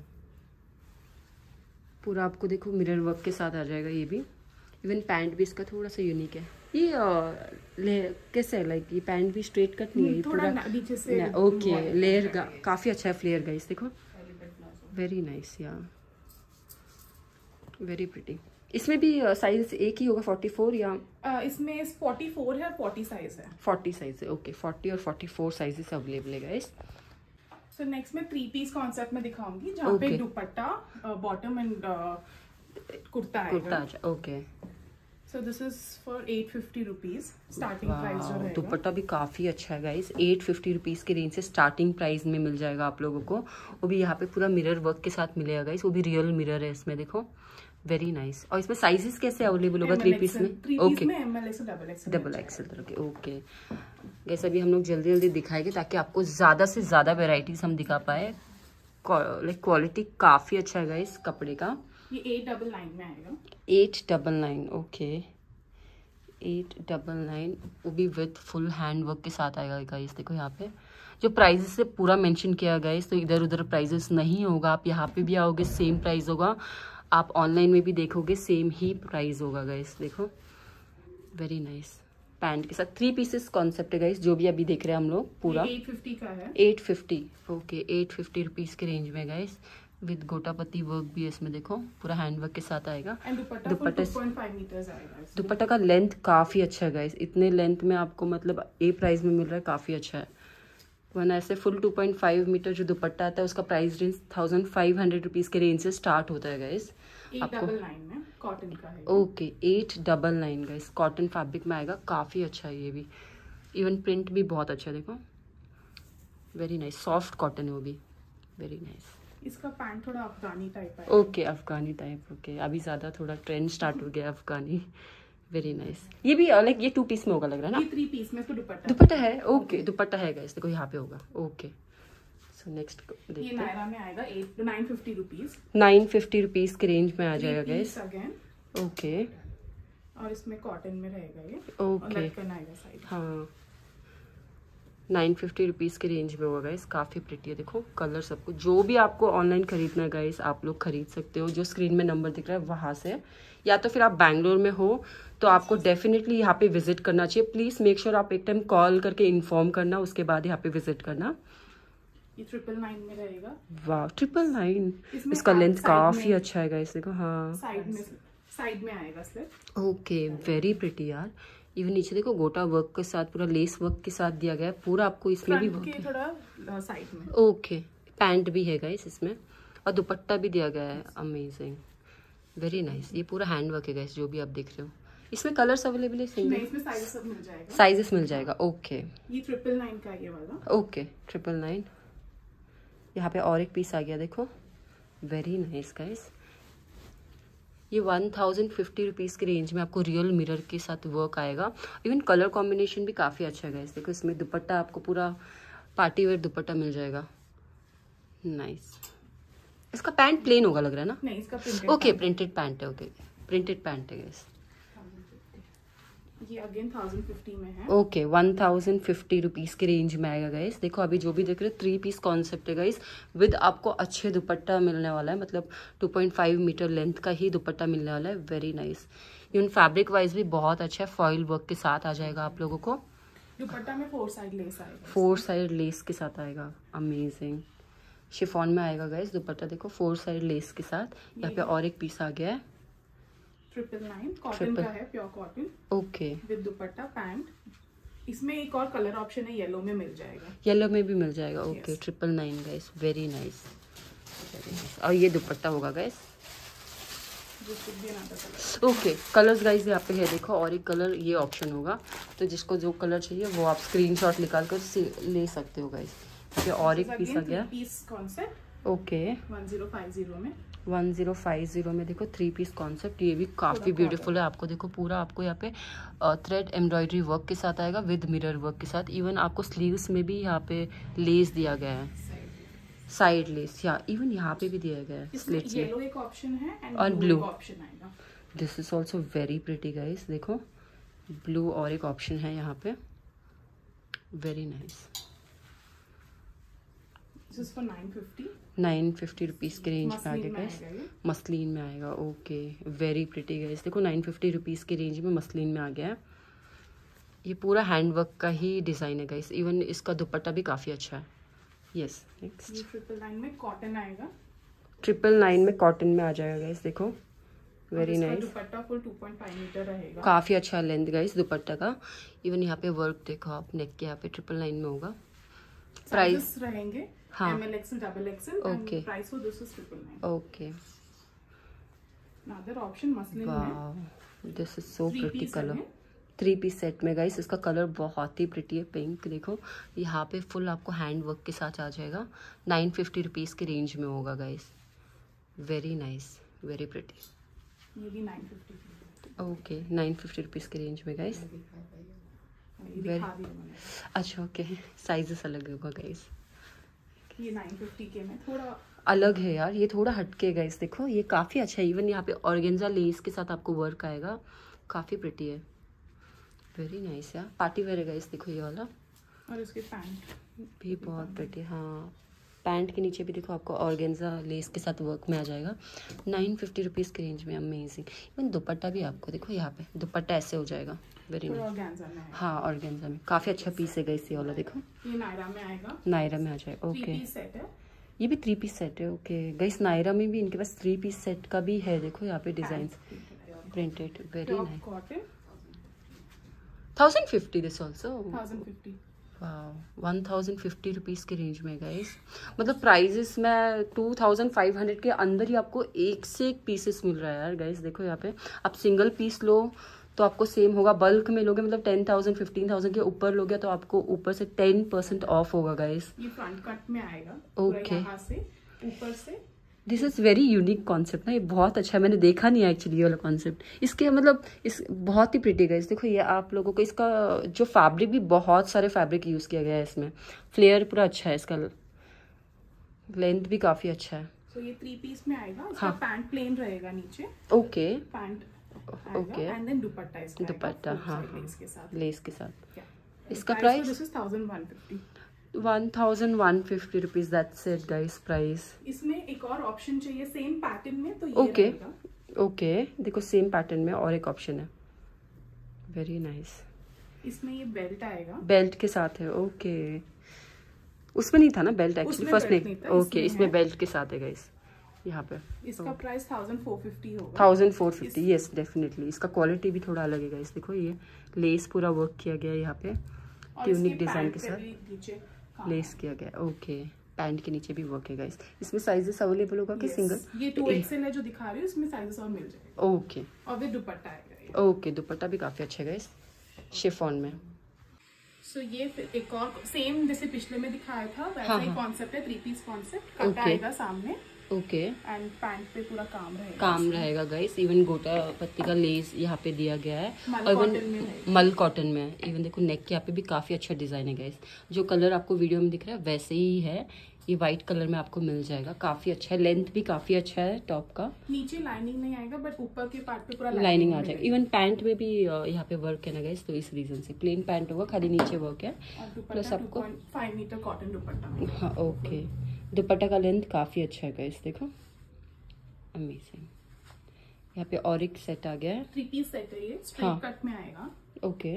S2: पूरा आपको देखो मिरर वर्क के साथ आ जाएगा ये भी। इवन पैंट भी इसका थोड़ा सा यूनिक है। ये कैसे है, लाइक ये पैंट भी स्ट्रेट कट नहीं है
S1: थोड़ा नीचे से
S2: ओके। लेयर काफी अच्छा है फ्लेयर गाइस। देखो वेरी नाइस यार, वेरी प्रिटी। इसमें भी साइज एक ही होगा 44 या
S1: इसमें 44 है और 40 साइज है।
S2: 40 साइज है ओके। 40 और 44 साइजेस अवेलेबल है गाइस।
S1: सो नेक्स्ट मैं 3 पीस कॉन्सेप्ट में दिखाऊंगी, जहाँ पे दुपट्टा, बॉटम एंड कुर्ता आएगा।
S2: Okay,
S1: so this is for 850 rupees starting price जो रहेगा।
S2: दुपट्टा भी काफी अच्छा है गाइस, 850 रुपीज के रेंज से स्टार्टिंग प्राइस में मिल जाएगा आप लोगों को। वो भी यहाँ पे पूरा मिरर वर्क के साथ मिलेगा गाइस, वो भी रियल मिरर है इसमें, देखो वेरी नाइस। और इसमें साइजेस कैसे अवेलेबल होगा 3 पीस में? ओके, डबल एक्सएल तक के। ओके गाइस, अभी हम लोग जल्दी जल्दी दिखाएंगे ताकि आपको ज्यादा से ज्यादा वेराइटीज हम दिखा पाए। लाइक क्वालिटी काफी अच्छा है गाइस कपड़े का।
S1: ये 899 में आएगा।
S2: 899, ओके 899, वो भी विथ फुल हैंड वर्क के साथ आएगा गाइस। देखो यहाँ पे जो प्राइजेस से पूरा मेंशन किया गाइस, तो इधर उधर प्राइजेस नहीं होगा। आप यहाँ पे भी आओगे सेम प्राइस होगा, आप ऑनलाइन में भी देखोगे सेम ही प्राइस होगा गाइस। देखो वेरी नाइस, पैंट के साथ 3 पीसेस कॉन्सेप्ट है गाइस, जो भी अभी देख रहे हैं हम लोग पूरा।
S1: 850 का है।
S2: 850, ओके 850 रुपीज के रेंज में गाइस, विद गोटापति वर्क भी है इसमें, देखो पूरा हैंड वर्क के साथ आएगा।
S1: दुपट्टा 2.5 मीटर्स आएगा।
S2: दुपट्टा का लेंथ काफी अच्छा है गाइस, इतने लेंथ में आपको मतलब ए प्राइस में मिल रहा है, काफी अच्छा है। वरना ऐसे फुल 2.5 मीटर जो दुपट्टा आता है उसका प्राइस रेंज 1500 रुपीज के रेंज से स्टार्ट होता है गाइस।
S1: 899 में कॉटन का है।
S2: ओके 899 गाइस, कॉटन फैब्रिक में आएगा, काफी अच्छा है ये भी। इवन प्रिंट भी बहुत अच्छा है, देखो वेरी नाइस, सॉफ्ट कॉटन है वो भी, वेरी नाइस।
S1: इसका पैंट थोड़ा अफगानी टाइप है।
S2: ओके अफगानी टाइप, ओके अभी ज्यादा थोड़ा ट्रेंड स्टार्ट हो गया अफगानी, वेरी नाइस। ये भी लाइक ये 2 पीस में होगा लग रहा है ना?
S1: ये 3 पीस में, इसको
S2: दुपट्टा है। ओके दुपट्टा है गाइस, देखो यहाँ पे होगा। ओके सो नेक्स्ट
S1: ये नायरा में आएगा 950 रुपीज।
S2: 950 रुपीज के रेंज में आ जाएगा गाइस। ओके,
S1: और इसमें कॉटन में रहेगा ये।
S2: ओके हाँ 950 रुपीज के रेंज में होगा गाइस, काफी प्रिटी है। देखो कलर सब कुछ, जो भी आपको ऑनलाइन खरीदना है गाइस आप लोग खरीद सकते हो। जो स्क्रीन में नंबर दिख रहा है वहां से, या तो फिर आप बैंगलोर में हो तो आपको डेफिनेटली यहाँ पे विजिट करना चाहिए। प्लीज मेक श्योर आप एक टाइम कॉल करके इन्फॉर्म करना, उसके बाद यहाँ पे विजिट करना।
S1: ये 999 में रहेगा।
S2: वाह 999, इसका लेंथ काफी अच्छा है गाइस, देखो हाँ
S1: साइड में आएगा स्लिप।
S2: ओके वेरी प्रिटी यार। इवन नीचे देखो गोटा वर्क के साथ पूरा लेस वर्क के साथ दिया गया है पूरा आपको इसमें भी
S1: वर्क थोड़ा साइड में।
S2: ओके पैंट भी है गाइस इसमें, और दुपट्टा भी दिया गया है, अमेजिंग वेरी नाइस। ये पूरा हैंड वर्क है गाइस जो भी आप देख रहे हो। इसमें कलर्स अवेलेबल है?
S1: नहीं, इसमें साइजेस सब मिल जाएगा।
S2: साइजेस मिल जाएगा, ओके।
S1: ये 999 का ये वाला।
S2: ओके 999, यहाँ पे और एक पीस आ गया, देखो वेरी नाइस गाइस। ये 1050 रुपीज की रेंज में आपको रियल मिरर के साथ वर्क आएगा। इवन कलर कॉम्बिनेशन भी काफी अच्छा है गाइस। देखो इसमें दुपट्टा आपको पूरा पार्टी वेयर दुपट्टा मिल जाएगा, नाइस। इसका पैंट प्लेन होगा लग रहा है ना?
S1: नहीं, इसका प्रिंटेड।
S2: ओके प्रिंटेड पैंट है, ओके प्रिंटेड पैंट है गाइस।
S1: ये अगेन 1050 में है।
S2: ओके 1050 रुपीज के रेंज में आएगा गाइस। देखो अभी जो भी देख रहे 3 पीस कॉन्सेप्ट है गाइस, विद आपको अच्छे दुपट्टा मिलने वाला है, मतलब 2.5 मीटर लेंथ का ही दुपट्टा मिलने वाला है, very nice. Even fabric wise भी बहुत अच्छा है, फॉइल वर्क के साथ आ जाएगा आप लोगों को।
S1: दुपट्टा में 4 साइड लेस आएगा।
S2: 4 साइड लेस के साथ आएगा, अमेजिंग। शिफॉन में आएगा गाइस दुपट्टा, देखो 4 साइड लेस के साथ। यहाँ पे और एक पीस आ गया है
S1: 999, कॉटन का है, pure cotton.
S2: Okay
S1: with dupatta pant. इसमें एक और कलर ऑप्शन है, येलो में मिल जाएगा।
S2: येलो में भी मिल जाएगा, ओके 999 गाइस, वेरी नाइस। और ये दुपट्टा होगा गाइस। ओके कलर्स गाइस यहाँ पे है, देखो और एक कलर ये ऑप्शन होगा, तो जिसको जो कलर चाहिए वो आप स्क्रीनशॉट निकाल कर ले सकते हो गाइस। ये और एक पीस आ गया, ओके
S1: 1050 में।
S2: 1050 में देखो 3 पीस कॉन्सेप्ट, ये भी काफी ब्यूटीफुल है। आपको देखो पूरा आपको यहाँ पे थ्रेड एम्ब्रॉयडरी वर्क के साथ आएगा, विद मिरर वर्क के साथ। इवन आपको स्लीव्स में भी यहाँ पे लेस दिया गया है, साइड लेस, या इवन यहाँ पे भी दिया गया है स्लिट्स में।
S1: येलो एक ऑप्शन है एंड
S2: और ब्लू
S1: ऑप्शन आएगा।
S2: This is also very pretty guys, देखो ब्लू और एक ऑप्शन है यहाँ पे, very nice.
S1: This is for 950.
S2: 950 rupees के रेंज में आ गया गाइस, मसलिन में आएगा, ओके वेरी प्रिटी गाइस। देखो 950 रुपीज के रेंज में मसलिन में आ गया है। ये पूरा हैंड वर्क का ही डिजाइन है गाइस। इवन इसका दुपट्टा भी काफी अच्छा है। यस नेक्स्ट,
S1: ये 999 में कॉटन आएगा।
S2: 999 में कॉटन में आ जाएगा गाइस, देखो very nice.
S1: Dupatta full 2.5 metre रहेगा,
S2: काफी अच्छा लेंथ गाइस दुपट्टा का। इवन यहाँ पे वर्क देखो आप, नेक के यहाँ पे 999 में होगा।
S1: प्राइस रहेंगे
S2: हाँ
S1: ML XL double XL
S2: Okay.
S1: and price for this is 999.
S2: Okay
S1: Another option muslin में
S2: wow this is so
S1: 3
S2: pretty
S1: piece
S2: colour.
S1: है
S2: 3 पीस सेट में गाइस इसका कलर बहुत ही प्रिटी है पिंक। देखो यहाँ पे फुल आपको हैंड वर्क के साथ आ जाएगा। 950 रुपीज़ के रेंज में होगा guys. Very nice very pretty.
S1: ये भी 950
S2: ओके 950 रुपीज़ के रेंज में गाइस। अच्छा ओके साइजेस अलग होगा गाइस।
S1: ये 950 के में थोड़ा
S2: अलग है यार, ये थोड़ा हटके गाइस। देखो ये काफ़ी अच्छा है। इवन यहाँ पे ऑर्गेन्जा लेस के साथ आपको वर्क आएगा। काफ़ी प्रिटी है। वेरी नाइस यार। पार्टी वेयर है गाइस। देखो ये वाला
S1: और इसके पैंट
S2: भी बहुत प्रिटी। हाँ पैंट के नीचे भी देखो आपको ऑर्गेन्जा लेस के साथ वर्क में आ जाएगा। 950 रुपीज़ के रेंज में। अमेजिंग। इवन दुपट्टा भी आपको देखो यहाँ पे दुपट्टा ऐसे हो जाएगा। Very nice. हाँ ऑर्गेन्जा में काफ़ी अच्छा पीस है गाइस ये वाला। देखो
S1: ये नायरा में आएगा।
S2: नायरा में आ जाएगा। ओके
S1: 3 piece सेट है।
S2: ये भी 3 पीस सेट है। ओके गाइस नायरा में भी इनके पास 3 पीस सेट का भी है। देखो यहाँ पे design printed. Very nice.
S1: Cotton
S2: 1050 this also.
S1: 1050
S2: वाह 1050 रुपीज़ के रेंज में गाइस। मतलब प्राइजेस में 2500 के अंदर ही आपको एक से एक पीसेस मिल रहा है यार गाइस। देखो यहाँ पे आप सिंगल पीस लो तो आपको सेम होगा। बल्क में लोगे मतलब 10,000 15,000 के ऊपर लोगे तो आपको ऊपर से 10% ऑफ होगा गाइस।
S1: ये फ्रंट कट में आएगा।
S2: ओके
S1: यहाँ से ऊपर से
S2: this is very unique concept ना। ये बहुत अच्छा है। मैंने देखा नहीं है एक्चुअली ये वाला कॉन्सेप्ट। इसके मतलब इस बहुत ही प्रिटी गाइस। देखो ये आप लोगों को इसका जो फैब्रिक भी बहुत सारे फैब्रिक यूज़ किया गया है इसमें। फ्लेयर पूरा अच्छा है। इसका लेंथ भी काफ़ी अच्छा है।
S1: तो ये 3 पीस में आएगा। इसका
S2: हाँ।
S1: पैंट प्लेन रहेगा नीचे।
S2: Okay
S1: pant
S2: okay
S1: and then dupatta इसका
S2: दुपट्टा हाँ हाँ
S1: लेस के साथ।
S2: लेस के साथ।
S1: Yeah.
S2: इसका
S1: Price
S2: price
S1: for this is 1150.
S2: 1150 rupees. That's it guys price.
S1: इसमें एक और ऑप्शन चाहिए सेम पैटर्न में तो ये
S2: ओके
S1: रहेगा।
S2: ओके देखो सेम पैटर्न में और एक ऑप्शन है। Very nice.
S1: इसमें ये बेल्ट आएगा।
S2: बेल्ट के साथ है। ओके उसमें नहीं था ना बेल्ट एक्चुअली
S1: उसमें
S2: फर्स्ट
S1: belt
S2: में।
S1: नहीं था,
S2: ओके
S1: इसमें
S2: इसमें
S1: है।
S2: बेल्ट के साथ है गाइस यहाँ पे।
S1: इसका प्राइस 1450 होगा।
S2: 1450 यस डेफिनेटली। इसका क्वालिटी भी थोड़ा अलग है गाइस। देखो ये लेस पूरा वर्क किया गया है यहाँ पे
S1: और
S2: ट्यूनिक
S1: इसके
S2: डिजाइन
S1: पैंट
S2: के
S1: पे
S2: साथ
S1: भी नीचे काम
S2: लेस किया गया है। ओके पैंट के नीचे भी वर्क है गाइस। इसमें साइजेस अवेलेबल होगा कि
S1: Yes.
S2: सिंगल?
S1: ये 2XL है जो दिखा रही हूँ। इसमें साइजेस और मिल जाएगा।
S2: ओके
S1: और विद दुपट्टा आएगा ये।
S2: ओके दुपट्टा भी काफी अच्छा है गाइस शिफॉन में।
S1: सो ये फिर एक और सेम जैसे पिछले में दिखाया था वैसा
S2: हाँ,
S1: ही
S2: हाँ।
S1: कॉन्सेप्ट है। 3 पीस कॉन्सेप्ट कट
S2: Okay.
S1: आएगा सामने
S2: ओके
S1: एंड पैंट पे पूरा काम रहेगा।
S2: काम रहेगा गाइस। इवन गोटा पत्ती का लेस यहाँ पे दिया गया है
S1: मल
S2: और
S1: कॉटन में
S2: इवन
S1: रहेगा।
S2: मल कॉटन में है। इवन देखो नेक के यहाँ पे भी काफी अच्छा डिजाइन है गाइस। जो कलर आपको वीडियो में दिख रहा है वैसे ही है। ये व्हाइट कलर में आपको मिल जाएगा। काफी अच्छा है। लेंथ भी काफी अच्छा है टॉप का।
S1: नीचे लाइनिंग नहीं आएगा बट ऊपर के पार्ट पे पूरा
S2: लाइनिंग आ जाएगा। इवन पैंट में भी यहाँ पे वर्क है ना गाइस तो इस रीजन से प्लेन पैंट होगा खाली नीचे वर्क है।
S1: और
S2: प्लस
S1: दुपट्टा
S2: आपको
S1: 2.5 मीटर कॉटन दुपट्टा।
S2: हाँ ओके दुपट्टा का लेंथ काफी अच्छा है गाइस। देखो अमेजिंग। यहाँ पे और एक सेट आ गया है।
S1: 3 पीस सेट है ये।
S2: हाँ।
S1: स्ट्रेट कट में आएगा
S2: okay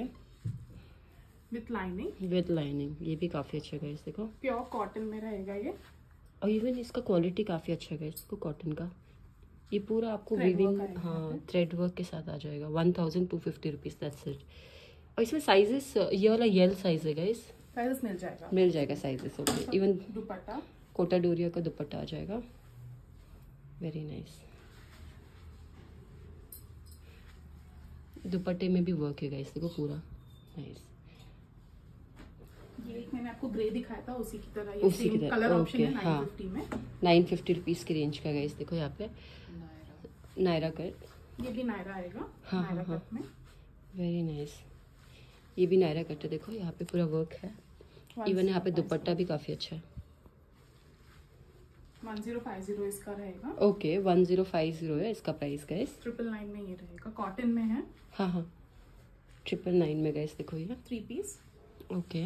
S1: with lining.
S2: With lining. ये भी काफी अच्छा है गाइस। देखो
S1: प्योर कॉटन में रहेगा ये।
S2: और इवन इसका क्वालिटी काफी अच्छा है गाइस। इसको कॉटन का ये पूरा आपको
S1: Thread
S2: वीविंग
S1: work आएगा
S2: हाँ
S1: यहाँ पे।
S2: थ्रेड वर्क के साथ आ जाएगा। 1250 रुपीज दैट्स इट। और इसमें साइजेस ये वाला यल साइज है गाइस।
S1: साइजेस मिल जाएगा।
S2: मिल जाएगा sizes. Okay even
S1: dupatta
S2: Kota Doria का दुपट्टा आ जाएगा। Very nice. दुपट्टे में भी वर्क है गाइस। देखो पूरा नाइस।
S1: ये एक मैंने आपको ग्रे दिखाया था उसी की तरह। ये
S2: उसी की
S1: सेम
S2: तरह,
S1: कलर ऑप्शन
S2: okay,
S1: है
S2: हाँ।
S1: 950 में।
S2: 950 रुपीज की रेंज का गाइस। देखो यहाँ पे नायरा कट।
S1: ये भी नायरा आएगा।
S2: हाँ,
S1: नायरा
S2: हाँ,
S1: कट में
S2: वेरी नाइस। ये भी नायरा कट है। देखो यहाँ पे पूरा वर्क है। इवन यहाँ पे दुपट्टा भी काफी अच्छा है।
S1: 1050 इसका रहेगा।
S2: ओके 1050 है इसका प्राइस गाइस।
S1: 999 में ये रहेगा। कॉटन में है।
S2: हाँ हाँ 999 में गाइस। देखो ये
S1: 3 पीस।
S2: Okay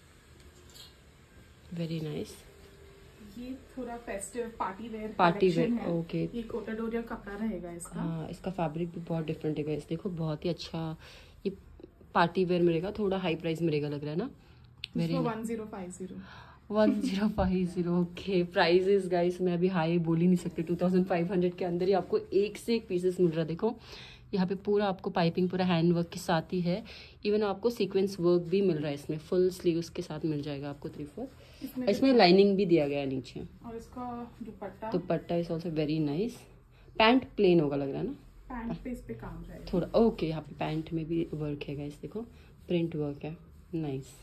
S2: very nice.
S1: ये थोड़ा festive party wear
S2: party
S1: collection
S2: wear
S1: है।
S2: ओके।
S1: ये कोटा डोरिया कपड़ा रहेगा इसका।
S2: हाँ इसका फैब्रिक भी बहुत डिफरेंट है गाइस। देखो बहुत ही अच्छा ये पार्टी वेयर में रहेगा। थोड़ा हाई प्राइस में रहेगा लग रहा है ना। वेरी
S1: 1050।
S2: 1050 ओके प्राइजेस गाइस मैं अभी हाई बोल ही नहीं सकती। 2500 के अंदर ही आपको एक से एक पीसेस मिल रहा है। देखो यहाँ पे पूरा आपको पाइपिंग पूरा हैंड वर्क के साथ ही है। इवन आपको सीक्वेंस वर्क भी मिल रहा है इसमें, फुल स्लीव्स के साथ मिल जाएगा आपको 3/4। इसमें लाइनिंग भी दिया गया है नीचे।
S1: और इसका
S2: dupatta is also very nice. Pant plain होगा लग रहा है ना,
S1: पैंट पे इस पे काम रहेगा
S2: थोड़ा। ओके, यहाँ पे पैंट में भी वर्क है गाइस, देखो प्रिंट वर्क है, नाइस।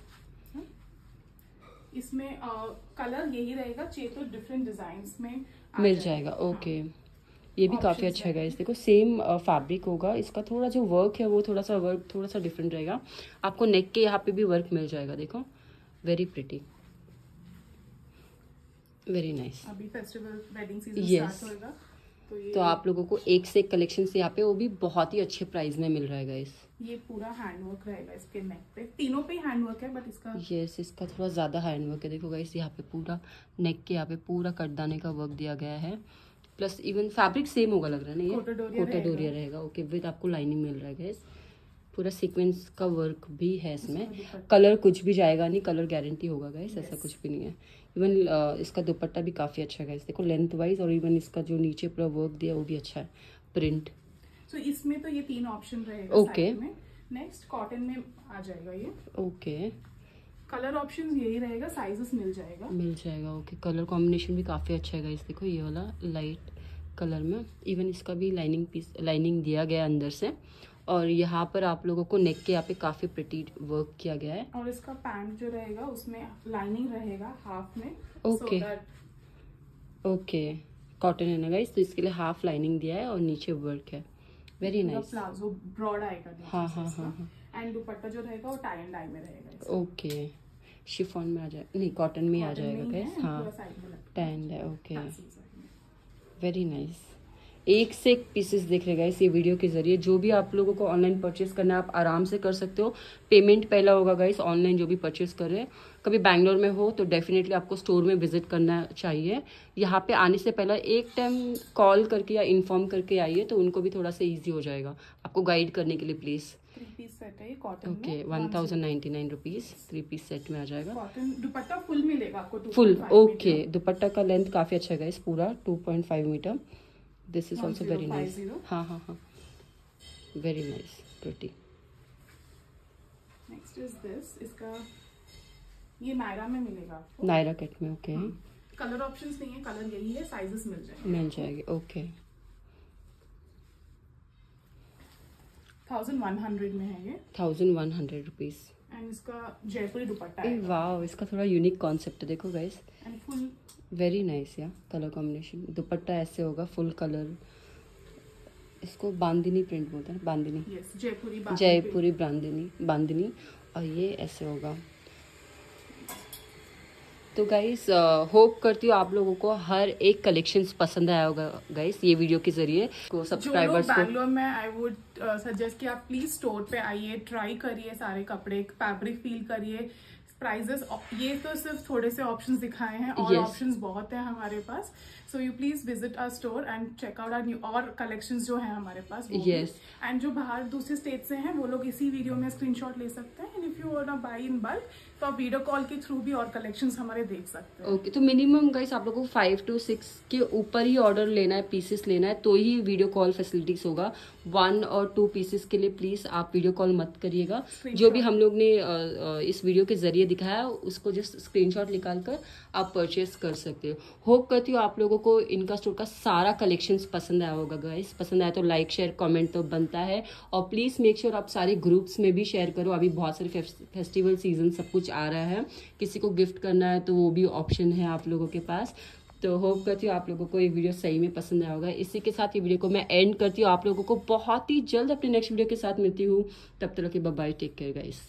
S1: इसमें कलर यही रहेगा, चाहिए तो डिफरेंट डिजाइन्स में
S2: मिल जाएगा। ओके, ये भी काफ़ी अच्छा है गाइस, देखो सेम फैब्रिक होगा। इसका थोड़ा जो वर्क है वो थोड़ा सा डिफरेंट रहेगा। आपको नेक के यहाँ पे भी वर्क मिल जाएगा, देखो वेरी प्रिटी, वेरी नाइस।
S1: अभी फेस्टिवल वेडिंग सीजन स्टार्ट होगा
S2: तो आप लोगों को एक से एक कलेक्शन से यहाँ पे वो भी बहुत ही अच्छे प्राइस में मिल रहा है गाइस।
S1: ये पूरा हैंडवर्क रहेगा इसके नेक पे, तीनों पे हैंडवर्क है बट इसका
S2: इसका थोड़ा ज्यादा हैंडवर्क है। देखो गाइस यहाँ पे पूरा नेक के यहाँ पे पूरा कटदाने का वर्क दिया गया है, प्लस इवन फैब्रिक सेम होगा लग रहा है ना, ये कोटाडोरिया रहेगा। ओके, विद आपको लाइनिंग मिल रहा है गाइस, पूरा सीक्वेंस का वर्क भी है इसमें। कलर कुछ भी जाएगा नहीं, कलर गारंटी होगा गाइस, ऐसा कुछ भी नहीं है। इवन इसका दुपट्टा भी काफी अच्छा है गाइस, देखो लेंथ वाइज, और इवन इसका जो नीचे पूरा वर्क दिया वो भी अच्छा है, प्रिंट।
S1: तो इसमें तो ये 3 ऑप्शन रहेगा।
S2: ओके,
S1: नेक्स्ट कॉटन में आ जाएगा ये।
S2: ओके,
S1: कलर ऑप्शन यही रहेगा, साइजेस मिल जाएगा।
S2: ओके, कलर कॉम्बिनेशन भी काफी अच्छा है गाइस, देखो ये वाला लाइट कलर में। इवन इसका भी लाइनिंग दिया गया है अंदर से, और यहाँ पर आप लोगों को नेक के यहाँ पे काफी प्रिटी वर्क किया गया है।
S1: और इसका पैंट जो रहेगा उसमें लाइनिंग रहेगा हाफ में।
S2: ओके, ओके, कॉटन है ना गाइस, तो इसके लिए हाफ लाइनिंग दिया है और नीचे वर्क है, वेरी नाइस।
S1: प्लाजो ब्रॉड आएगा।
S2: हाँ।
S1: एंड दुपट्टा जो रहेगा वो टाई एंड डाई में रहेगा।
S2: ओके, शिफॉन में आ जाएगा, नहीं कॉटन में आ जाएगा गाइस। हाँ, tie and dye. Okay, very nice. एक से एक पीसेस देख रहे गाइस ये वीडियो के जरिए। जो भी आप लोगों को ऑनलाइन परचेस करना है आप आराम से कर सकते हो। पेमेंट पहला होगा गाइस ऑनलाइन जो भी परचेस कर रहे हैं। कभी बैंगलोर में हो तो डेफिनेटली आपको स्टोर में विजिट करना चाहिए। यहाँ पे आने से पहले एक टाइम कॉल करके या इन्फॉर्म करके आइए, तो उनको भी थोड़ा सा ईजी हो जाएगा आपको गाइड करने के लिए। प्लीज
S1: 3 पीस सेट है cotton.
S2: Okay, 1099 rupees 3 piece set में आ जाएगा।
S1: कॉटन दुपट्टा फुल मिलेगा आपको,
S2: फुल। ओके, दुपट्टा का लेंथ काफी अच्छा है गाइस, पूरा 2.5 metre. This is also very nice. हाँ, very nice, pretty.
S1: Next is this, इसका ये नायरा में मिलेगा आपको,
S2: नायरा कट में। ओके,
S1: कलर ऑप्शंस नहीं है, कलर यही है, साइजेस मिल
S2: जाएंगे। ओके,
S1: 1100 में है ये,
S2: 1100 रुपीज।
S1: एंड इसका जयपुरी दुपट्टा है।
S2: वाह, इसका थोड़ा यूनिक कॉन्सेप्ट है, देखो guys,
S1: and full
S2: very nice या कलर कॉम्बिनेशन। दुपट्टा ऐसे होगा फुल कलर, इसको बांदिनी प्रिंट बोलते हैं, बांदिनी।
S1: यस, जयपुरी
S2: बांदिनी। और ये ऐसे होगा। तो गाइस होप करती हूँ आप लोगों को हर एक कलेक्शंस पसंद आया होगा गाइस ये वीडियो के जरिए। को सब्सक्राइबर्स को
S1: बैंगलोर में आई वुड सजेस्ट कि आप प्लीज स्टोर पे आइए, ट्राई करिए सारे कपड़े, फैब्रिक फील करिए। प्राइजेस ये तो सिर्फ थोड़े से ऑप्शंस दिखाए हैं, और ऑप्शंस बहुत हैं हमारे पास। So you please visit our store and check out our new और कलेक्शंस जो है हमारे पास। एंड जो बाहर दूसरे स्टेट से हैं वो लोग इसी वीडियो में स्क्रीनशॉट ले सकते हैं। And if you want to buy in bulk तो आप वीडियो कॉल के थ्रू भी और कलेक्शंस हमारे देख सकते हैं।
S2: ओके, तो मिनिमम गाइस आप लोगों को 5 to 6 के ऊपर ही ऑर्डर लेना है, पीसेस लेना है, तो ही वीडियो कॉल फैसिलिटीज होगा। 1 और 2 पीसेस के लिए प्लीज आप वीडियो कॉल मत करिएगा। जो भी हम लोग ने इस वीडियो के जरिए दिखाया उसको जस्ट स्क्रीनशॉट निकाल कर आप परचेस कर सकते हो। होप करती हूँ आप लोगों को इनका स्टोर का सारा कलेक्शंस पसंद आया होगा गाइस। पसंद आया तो लाइक शेयर कमेंट तो बनता है, और प्लीज मेक श्योर आप सारे ग्रुप्स में भी शेयर करो। अभी बहुत सारे फेस्टिवल सीजन सब कुछ आ रहा है, किसी को गिफ्ट करना है तो वो भी ऑप्शन है आप लोगों के पास। तो होप करती हूँ आप लोगों को ये वीडियो सही में पसंद आया होगा। इसी के साथ ये वीडियो को मैं एंड करती हूँ। आप लोगों को बहुत ही जल्द अपने नेक्स्ट वीडियो के साथ मिलती हूँ। तब तक के bye bye, take care guys.